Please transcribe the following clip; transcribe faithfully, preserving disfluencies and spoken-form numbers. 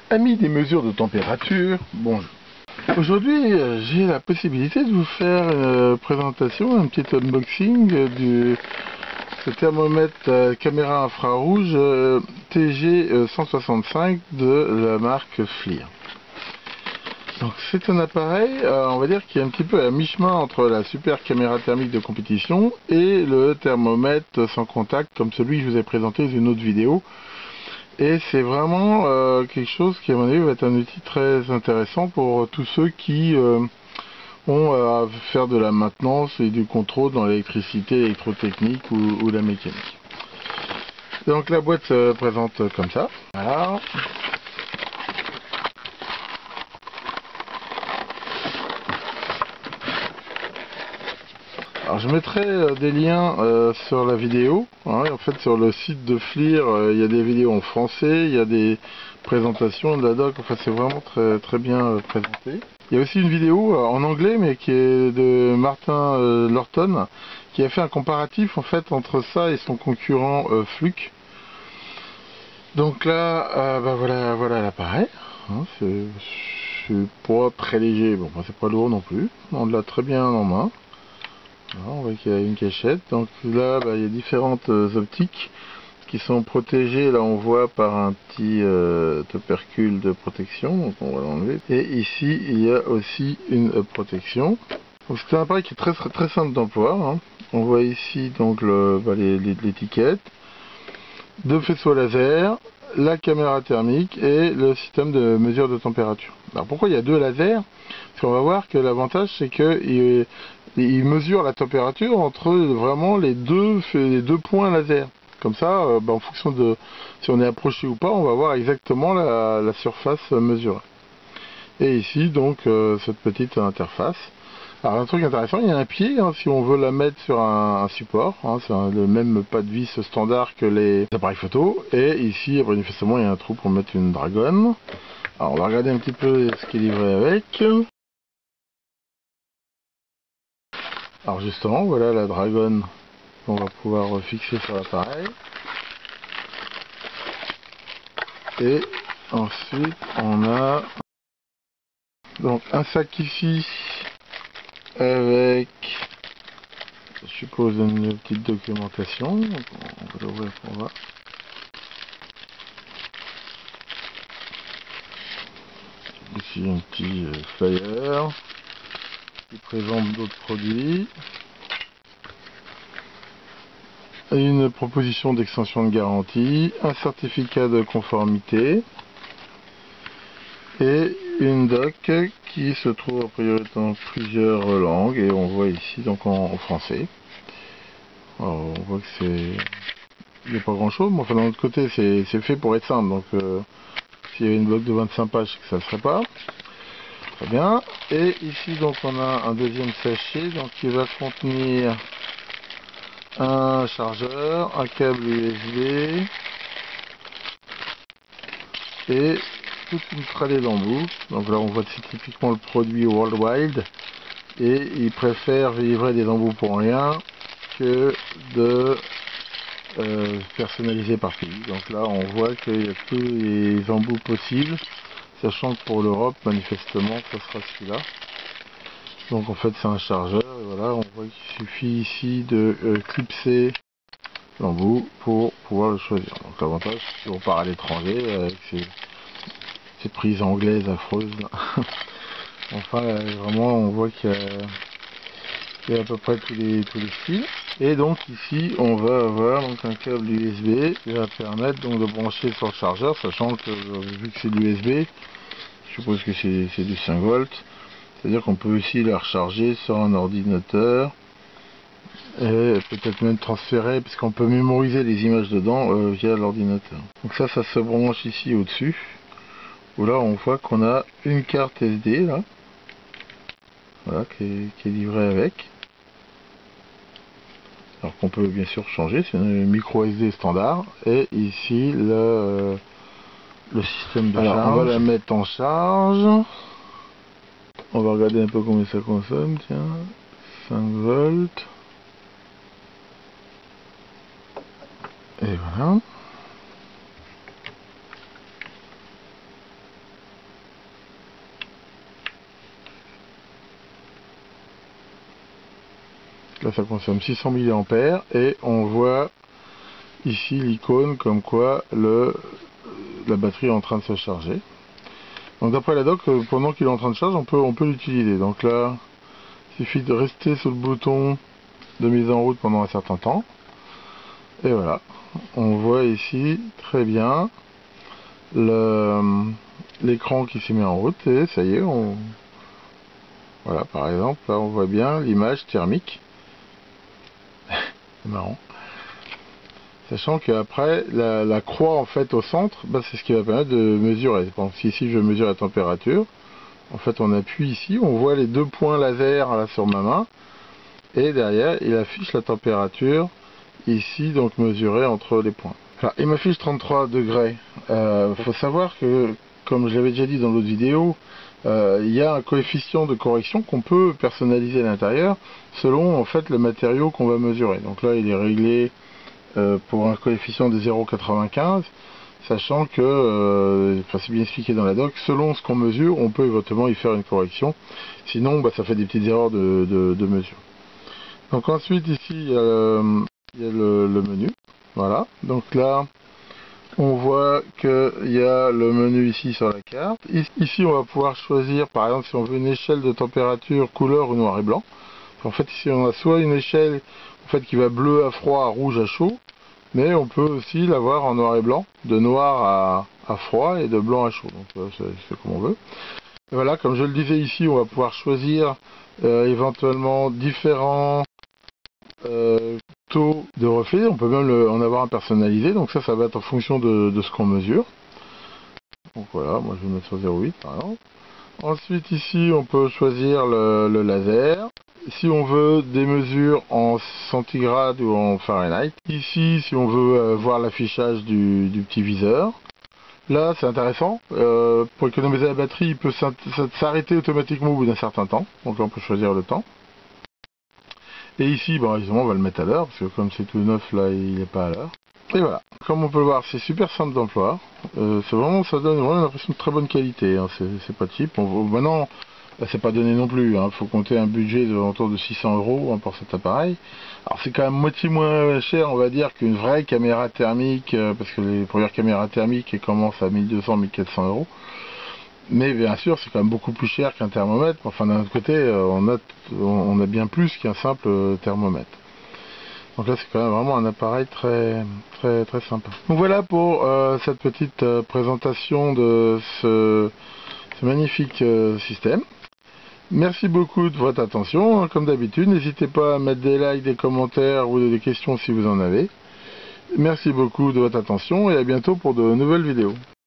Amis des mesures de température, bonjour. Aujourd'hui, euh, j'ai la possibilité de vous faire une présentation, un petit unboxing du ce thermomètre euh, caméra infrarouge euh, T G cent soixante-cinq de la marque FLIR. Donc c'est un appareil, euh, on va dire, qui est un petit peu à mi-chemin entre la super caméra thermique de compétition et le thermomètre sans contact comme celui que je vous ai présenté dans une autre vidéo. Et c'est vraiment euh, quelque chose qui, à mon avis, va être un outil très intéressant pour tous ceux qui euh, ont à faire de la maintenance et du contrôle dans l'électricité, l'électrotechnique ou, ou la mécanique. Donc la boîte se présente comme ça. Voilà. Alors je mettrai euh, des liens euh, sur la vidéo, hein, en fait sur le site de FLIR, euh, il y a des vidéos en français, il y a des présentations de la doc, enfin c'est vraiment très, très bien euh, présenté. Il y a aussi une vidéo euh, en anglais mais qui est de Martin euh, Lorton, qui a fait un comparatif en fait entre ça et son concurrent euh, Fluke. Donc là, euh, bah voilà, voilà l'appareil, hein, c'est pas très léger, bon c'est pas lourd non plus, on l'a très bien en main. Alors, on voit qu'il y a une cachette, donc là bah, il y a différentes euh, optiques qui sont protégées, là on voit par un petit euh, tubercule de protection, donc on va l'enlever. Et ici il y a aussi une euh, protection. Donc c'est un appareil qui est très très simple d'emploi, hein. On voit ici donc le, bah, l'étiquette, deux faisceaux laser, la caméra thermique et le système de mesure de température. Alors pourquoi il y a deux lasers? Parce qu'on va voir que l'avantage c'est que il, il mesure la température entre vraiment les deux, les deux points laser. Comme ça, euh, bah, en fonction de si on est approché ou pas, on va voir exactement la, la surface mesurée. Et ici donc euh, cette petite interface. Alors un truc intéressant, il y a un pied, hein, si on veut la mettre sur un, un support, hein, c'est le même pas de vis standard que les appareils photo. Et ici, manifestement, il y a un trou pour mettre une dragonne. Alors on va regarder un petit peu ce qui est livré avec. Alors justement, voilà la dragonne qu'on va pouvoir fixer sur l'appareil. Et ensuite, on a donc un sac ici avec, je suppose, une petite documentation. Donc on va l'ouvrir pour voir. Ici un petit euh, flyer qui présente d'autres produits. Une proposition d'extension de garantie, un certificat de conformité et une doc qui se trouve a priori dans plusieurs langues et on voit ici donc en, en français. Alors, on voit que c'est, il n'y a pas grand chose, mais enfin d'un autre côté c'est fait pour être simple, donc euh, s'il y avait une bloc de vingt-cinq pages, c'est que ça ne le serait pas. Très bien. Et ici donc on a un deuxième sachet donc qui va contenir un chargeur, un câble U S B et toute une tralée d'embouts. Donc là on voit que c'est typiquement le produit Worldwide et ils préfèrent livrer des embouts pour rien que de euh, personnaliser par pays. Donc là on voit qu'il y a tous les embouts possibles, sachant que pour l'Europe manifestement ce sera celui-là. Donc en fait c'est un chargeur et voilà, on voit qu'il suffit ici de euh, clipser l'embout pour pouvoir le choisir. Donc l'avantage si on part à l'étranger avec ces, ces prises anglaises affreuses. Enfin là, vraiment on voit qu'il y, y a à peu près tous les, tous les styles. Et donc ici on va avoir donc un câble U S B qui va permettre donc de brancher sur le chargeur, sachant que vu que c'est de l'U S B, je suppose que c'est du cinq volts. C'est-à-dire qu'on peut aussi la recharger sur un ordinateur et peut-être même transférer, puisqu'on peut mémoriser les images dedans euh, via l'ordinateur. Donc ça, ça se branche ici au-dessus, où là on voit qu'on a une carte S D là, voilà, qui est, qui est livrée avec. Alors qu'on peut bien sûr changer, c'est une micro S D standard. Et ici le, euh, le système de Alors, charge. On va la mettre en charge. On va regarder un peu combien ça consomme, tiens, cinq volts. Et voilà. Là ça consomme six cents milliampères et on voit ici l'icône comme quoi le, la batterie est en train de se charger. Donc d'après la doc, pendant qu'il est en train de charger, on peut, on peut l'utiliser. Donc là, il suffit de rester sur le bouton de mise en route pendant un certain temps. Et voilà, on voit ici très bien l'écran qui s'est mis en route et ça y est, on... voilà, par exemple, là on voit bien l'image thermique. C'est marrant. Sachant qu'après, la, la croix en fait au centre, bah, c'est ce qui va permettre de mesurer. Bon, si ici je mesure la température, en fait on appuie ici, on voit les deux points laser là sur ma main, et derrière il affiche la température ici, donc mesurée entre les points. Alors, il m'affiche trente-trois degrés. Il euh, faut savoir que, comme je l'avais déjà dit dans l'autre vidéo, euh, il y a un coefficient de correction qu'on peut personnaliser à l'intérieur selon en fait le matériau qu'on va mesurer. Donc là il est réglé Euh, pour un coefficient de zéro virgule quatre-vingt-quinze, sachant que, euh, enfin, c'est bien expliqué dans la doc, selon ce qu'on mesure, on peut éventuellement y faire une correction, sinon bah, ça fait des petites erreurs de, de, de mesure. Donc ensuite ici il y a, le, il y a le, le menu, voilà, donc là on voit qu'il y a le menu ici sur la carte. Ici on va pouvoir choisir par exemple si on veut une échelle de température couleur ou noir et blanc. En fait ici on a soit une échelle en fait qui va bleu à froid, à rouge à chaud, mais on peut aussi l'avoir en noir et blanc, de noir à, à froid et de blanc à chaud, donc c'est comme on veut. Et voilà, comme je le disais ici, on va pouvoir choisir euh, éventuellement différents euh, taux de reflet, on peut même le, en avoir un personnalisé, donc ça ça va être en fonction de, de ce qu'on mesure. Donc voilà, moi je vais mettre sur zéro virgule huit par exemple. Ensuite ici on peut choisir le, le laser. Si on veut des mesures en centigrades ou en Fahrenheit. Ici si on veut euh, voir l'affichage du, du petit viseur. Là c'est intéressant, euh, pour économiser la batterie il peut s'arrêter automatiquement au bout d'un certain temps. Donc là on peut choisir le temps. Et ici bon, évidemment on va le mettre à l'heure, parce que comme c'est tout neuf là il n'est pas à l'heure. Et voilà, comme on peut le voir c'est super simple d'emploi, euh, c'est vraiment, ça donne vraiment l'impression de très bonne qualité, hein. C'est pas cheap. On, maintenant c'est pas donné non plus, il hein. Faut compter un budget de autour de six cents euros hein, pour cet appareil. Alors c'est quand même moitié moins cher on va dire qu'une vraie caméra thermique, euh, parce que les premières caméras thermiques elles commencent à mille deux cents à mille quatre cents euros. Mais bien sûr c'est quand même beaucoup plus cher qu'un thermomètre, enfin d'un autre côté euh, on, a, on a bien plus qu'un simple thermomètre. Donc là c'est quand même vraiment un appareil très très très sympa. Donc voilà pour euh, cette petite euh, présentation de ce, ce magnifique euh, système. Merci beaucoup de votre attention, comme d'habitude, n'hésitez pas à mettre des likes, des commentaires ou des questions si vous en avez. Merci beaucoup de votre attention et à bientôt pour de nouvelles vidéos.